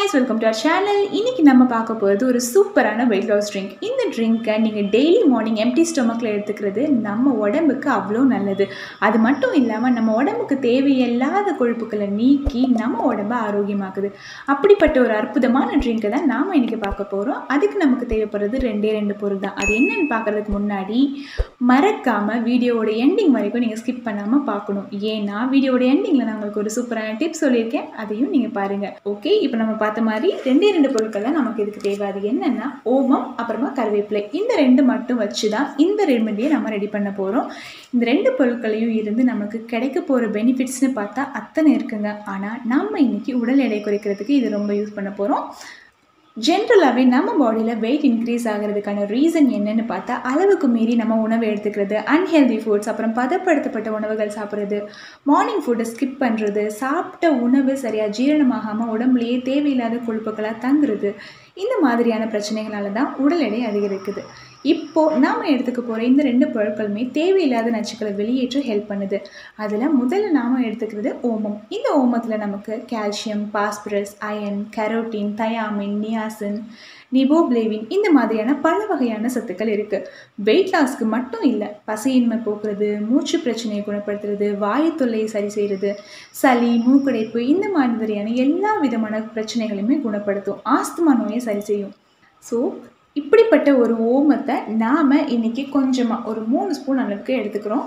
guys, welcome to our channel. இன்னைக்கு நம்ம பார்க்க போறது ஒரு சூப்பரான weight loss drink. இந்த ட்ரிங்கை நீங்க டெய்லி மார்னிங் எம்டி ஸ்டொமக்ல எடுத்துக்கிறது நம்ம உடம்புக்கு அவ்வளோ நல்லது. அது மட்டும் இல்லாம நம்ம உடம்புக்கு தேவையில்லாத கொழுப்புகளை நீக்கி நம்ம உடம்ப ஆரோக்கியமாக்குது. அப்படிப்பட்ட ஒரு அற்புதமான ட்ரிங்கை தான் நாம இன்னைக்கு பார்க்க போறோம். அதுக்கு நமக்கு தேவைப்படுறது ரெண்டு பொருள் தான். அது என்னன்னு பார்க்கறதுக்கு முன்னாடி மறக்காம வீடியோவோட எண்டிங் வரைக்கும் நீங்க ஸ்கிப் பண்ணாம பார்க்கணும். ஏன்னா வீடியோவோட எண்டிங்ல நான் உங்களுக்கு ஒரு சூப்பரான டிப்ஸ் சொல்லியிருக்கேன். அதையும் நீங்க பாருங்க. ஓகே, இப்போ நம்ம பார்த்த மாதிரி ரெண்டு பொருட்கள் தான் நமக்கு இதுக்கு தேவை. அது என்னன்னா ஓமம், அப்புறமா கருவேப்பிலை. இந்த ரெண்டு மட்டும் வச்சு தான் இந்த ரெமெடியை நம்ம ரெடி பண்ண போகிறோம். இந்த ரெண்டு பொருட்களையும் இருந்து நமக்கு கிடைக்க போகிற பெனிஃபிட்ஸ்னு பார்த்தா அத்தனை இருக்குங்க. ஆனால் நம்ம இன்னைக்கு உடல் எடை குறைக்கிறதுக்கு இது ரொம்ப யூஸ் பண்ண போகிறோம். ஜென்ரலாகவே நம்ம பாடியில் வெயிட் இன்க்ரீஸ் ஆகிறதுக்கான ரீசன் என்னன்னு பார்த்தா அளவுக்கு மீறி நம்ம உணவு எடுத்துக்கிறது, அன்ஹெல்தி ஃபுட்ஸ், அப்புறம் பதப்படுத்தப்பட்ட உணவுகள் சாப்பிட்றது, மார்னிங் ஃபுட்டை ஸ்கிப் பண்ணுறது, சாப்பிட்ட உணவு சரியாக ஜீரணமாகாமல் உடம்புலேயே தேவையில்லாத கொழுப்புகளாக தங்குறது, இந்த மாதிரியான பிரச்சனைகளால தான் உடல் எடை அதிகரிக்குது. இப்போது நாம் எடுத்துக்க போகிற இந்த ரெண்டு பொருட்களுமே தேவையில்லாத நச்சுக்களை வெளியேற்ற ஹெல்ப் பண்ணுது. அதில் முதல்ல நாம் எடுத்துக்கிறது ஓமம். இந்த ஓமத்தில் நமக்கு calcium, phosphorus, iron, carotene, thiamine, niacin, riboflavin இந்த மாதிரியான பல வகையான சத்துக்கள் இருக்குது. வெயிட் லாஸ்க்கு மட்டும் இல்லை, பசியின்மை போக்குறது, மூச்சு பிரச்சனையை குணப்படுத்துறது, வாயு தொல்லையை சரி செய்கிறது, சளி, மூக்கடைப்பு இந்த மாதிரியான எல்லா விதமான பிரச்சனைகளையுமே குணப்படுத்தும். ஆஸ்துமா நோயை சரி செய்யும். ஸோ இப்படிப்பட்ட ஒரு ஓமத்தை நாம் இன்றைக்கி கொஞ்சமாக ஒரு 3 ஸ்பூன் அளவுக்கு எடுத்துக்கிறோம்.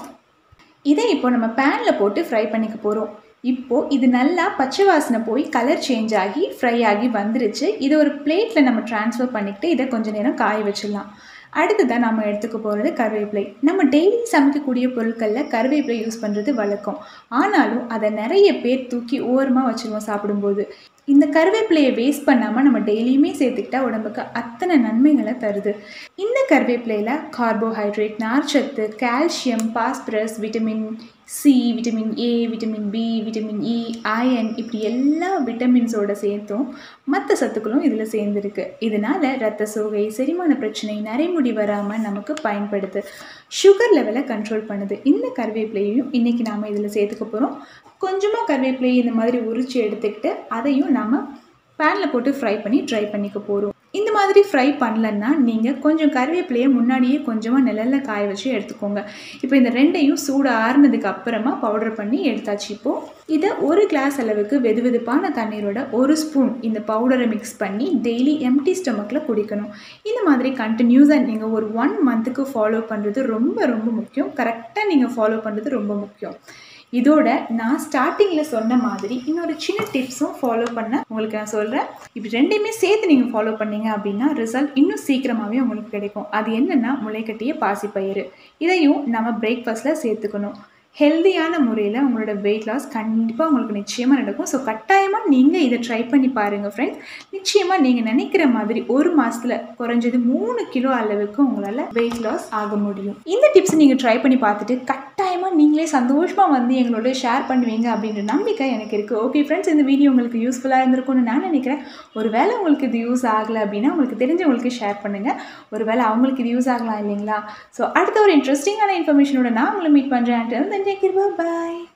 இதை இப்போ நம்ம பேனில் போட்டு ஃப்ரை பண்ணிக்க போகிறோம். இப்போது இது நல்லா பச்சை வாசனை போய் கலர் சேஞ்ச் ஆகி ஃப்ரை ஆகி வந்துருச்சு. இதை ஒரு பிளேட்டில் நம்ம ட்ரான்ஸ்ஃபர் பண்ணிக்கிட்டு இதை கொஞ்சம் நேரம் காய வச்சிடலாம். அடுத்ததான் நம்ம எடுத்துக்க போகிறது கருவேப்பிலை. நம்ம டெய்லி சமைக்கக்கூடிய பொருட்களில் கருவேப்பிலை யூஸ் பண்ணுறது வழக்கம். ஆனாலும் அதை நிறைய பேர் தூக்கி ஓரமாக வச்சுருவோம் சாப்பிடும்போது. இந்த கருவேப்பிலையை வேஸ்ட் பண்ணாமல் நம்ம டெய்லியுமே சேர்த்துக்கிட்டா உடம்புக்கு அத்தனை நன்மைகளை தருது. இந்த கருவேப்பிலையில் கார்போஹைட்ரேட், நார்ச்சத்து, calcium, phosphorus, vitamin C, vitamin A, vitamin B, vitamin E, iron இப்படி எல்லா விட்டமின்ஸோடு சேர்த்தும் மற்ற சத்துக்களும் இதில் சேர்ந்துருக்கு. இதனால் ரத்த சோகை, செரிமான பிரச்சனை, நரைமுடி வராமல் நமக்கு பயன்படுது. சுகர் லெவலை கண்ட்ரோல் பண்ணுது. இந்த கருவேப்பிலையையும் இன்றைக்கி நாம் இதில் சேர்த்துக்க போகிறோம். கொஞ்சமாக கருவேப்பிலையை இந்த மாதிரி உரித்து எடுத்துக்கிட்டு அதையும் நம்ம பேனில் போட்டு ஃப்ரை பண்ணி ட்ரை பண்ணிக்க போகிறோம். இந்த மாதிரி ஃப்ரை பண்ணலன்னா நீங்கள் கொஞ்சம் கருவேப்பிலையை முன்னாடியே கொஞ்சமாக நிழலில் காய வச்சு எடுத்துக்கோங்க. இப்போ இந்த ரெண்டையும் சூடு ஆறுனதுக்கு அப்புறமா பவுடர் பண்ணி எடுத்தாச்சு. இப்போது இதை ஒரு கிளாஸ் அளவுக்கு வெதுவெதுப்பான தண்ணீரோட 1 ஸ்பூன் இந்த பவுடரை மிக்ஸ் பண்ணி டெய்லி எம்டி ஸ்டொமக்கில் குடிக்கணும். இந்த மாதிரி கண்டினியூஸாக நீங்கள் ஒரு 1 மந்த்துக்கு ஃபாலோ பண்ணுறது ரொம்ப ரொம்ப முக்கியம். கரெக்டாக நீங்கள் ஃபாலோ பண்ணுறது ரொம்ப முக்கியம். இதோட நான் ஸ்டார்டிங்கில் சொன்ன மாதிரி இன்னொரு சின்ன டிப்ஸும் ஃபாலோ பண்ண உங்களுக்கு நான் சொல்கிறேன். இப்படி ரெண்டையுமே சேர்த்து நீங்கள் ஃபாலோ பண்ணீங்க அப்படின்னா ரிசல்ட் இன்னும் சீக்கிரமாகவே உங்களுக்கு கிடைக்கும். அது என்னென்னா முளைக்கட்டிய பாசிப்பயிறு. இதையும் நம்ம பிரேக்ஃபாஸ்ட்டில் சேர்த்துக்கணும். ஹெல்தியான முறையில் உங்களோட வெயிட் லாஸ் கண்டிப்பாக உங்களுக்கு நிச்சயமாக நடக்கும். ஸோ கட்டாயமாக நீங்கள் இதை ட்ரை பண்ணி பாருங்கள் ஃப்ரெண்ட்ஸ். நிச்சயமாக நீங்கள் நினைக்கிற மாதிரி ஒரு மாதத்தில் குறைஞ்சது 3 கிலோ அளவுக்கு உங்களால் வெயிட் லாஸ் ஆக முடியும். இந்த டிப்ஸ் நீங்கள் ட்ரை பண்ணி பார்த்துட்டு கட்டாயமாக நீங்களே சந்தோஷமாக வந்து எங்களோட ஷேர் பண்ணுவீங்க அப்படின்ற நம்பிக்கை எனக்கு இருக்குது. ஓகே ஃப்ரெண்ட்ஸ், இந்த வீடியோ உங்களுக்கு யூஸ்ஃபுல்லாக இருந்திருக்கும்னு நான் நினைக்கிறேன். ஒரு வேளை உங்களுக்கு இது யூஸ் ஆகலை அப்படின்னா உங்களுக்கு தெரிஞ்சவங்களுக்கு ஷேர் பண்ணுங்கள். ஒரு வேளை அவங்களுக்கு இது யூஸ் ஆகலாம் இல்லைங்களா? ஸோ அடுத்த ஒரு இன்ட்ரெஸ்டிங்கான இன்ஃபர்மேஷனோட நான் உங்களை மீட் பண்ணுறேன். Take care. Bye.